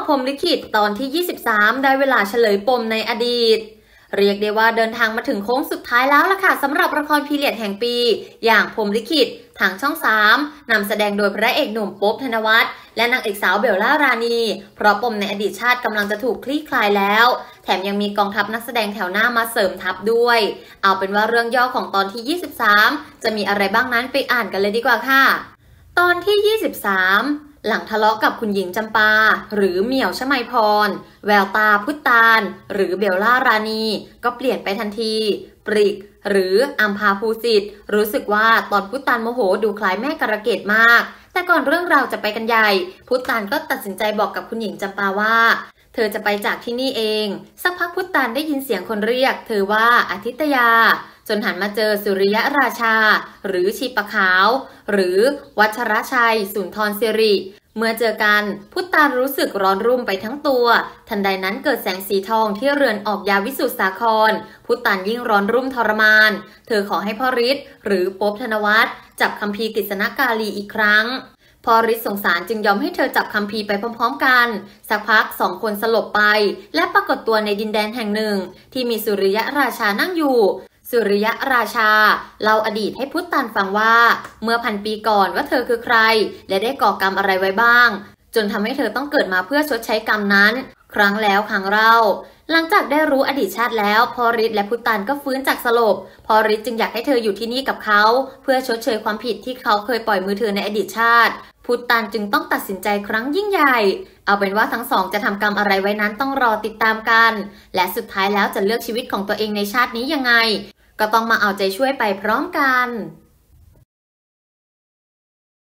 พรหมลิขิตตอนที่ 23 ได้เวลาเฉลยปมในอดีตเรียกได้ว่าเดินทางมาถึงโค้งสุดท้ายแล้วล่ะค่ะสำหรับละครพีเรียดแห่งปีอย่างพรหมลิขิตทางช่อง 3นำแสดงโดยพระเอกหนุ่มโป๊ปธนวัฒน์และนางเอกสาวเบลล่ารานีเพราะปมในอดีตชาติกำลังจะถูกคลี่คลายแล้วแถมยังมีกองทัพนักแสดงแถวหน้ามาเสริมทัพด้วยเอาเป็นว่าเรื่องย่อของตอนที่ 23จะมีอะไรบ้างนั้นไปอ่านกันเลยดีกว่าค่ะตอนที่ 23หลังทะเลาะกับคุณหญิงจำปาหรือเหมี่ยวชมัยพรแววตาพุตานหรือเบลล่ารานีก็เปลี่ยนไปทันทีปริกหรืออัมพาภูสิทธิ์รู้สึกว่าตอนพุตานโมโหดูคล้ายแม่กระเกดมากแต่ก่อนเรื่องราวจะไปกันใหญ่พุตานก็ตัดสินใจบอกกับคุณหญิงจำปาว่าเธอจะไปจากที่นี่เองสักพักพุตานได้ยินเสียงคนเรียกเธอว่าอาทิตยาจนหันมาเจอสุริยราชาหรือชีปะขาวหรือวัชรชัยสุนทรสิริเมื่อเจอกันพุตานรู้สึกร้อนรุ่มไปทั้งตัวทันใดนั้นเกิดแสงสีทองที่เรือนออกยาวิสุทธิสาครพุตานยิ่งร้อนรุ่มทรมานเธอขอให้พ่อฤทธิ์หรือโป๊ปธนวัฒน์จับคัมภีร์กฤษณกาลีอีกครั้งพ่อฤทธิ์สงสารจึงยอมให้เธอจับคัมภีร์ไปพร้อมๆกันสักพัก2 คนสลบไปและปรากฏตัวในดินแดนแห่งหนึ่งที่มีสุริยราชานั่งอยู่สุริยราชาเล่าอดีตให้พุตานฟังว่าเมื่อ1,000 ปีก่อนว่าเธอคือใครและได้ก่อกรรมอะไรไว้บ้างจนทำให้เธอต้องเกิดมาเพื่อชดใช้กรรมนั้นครั้งแล้วครั้งเล่าหลังจากได้รู้อดีตชาติแล้วพ่อฤทธิ์และพุตานก็ฟื้นจากสลบพ่อฤทธิ์จึงอยากให้เธออยู่ที่นี่กับเขาเพื่อชดเชยความผิดที่เขาเคยปล่อยมือเธอในอดีตชาติพุตานจึงต้องตัดสินใจครั้งยิ่งใหญ่เอาเป็นว่าทั้งสองจะทำกรรมอะไรไว้นั้นต้องรอติดตามกันและสุดท้ายแล้วจะเลือกชีวิตของตัวเองในชาตินี้ยังไงก็ต้องมาเอาใจช่วยไปพร้อมกัน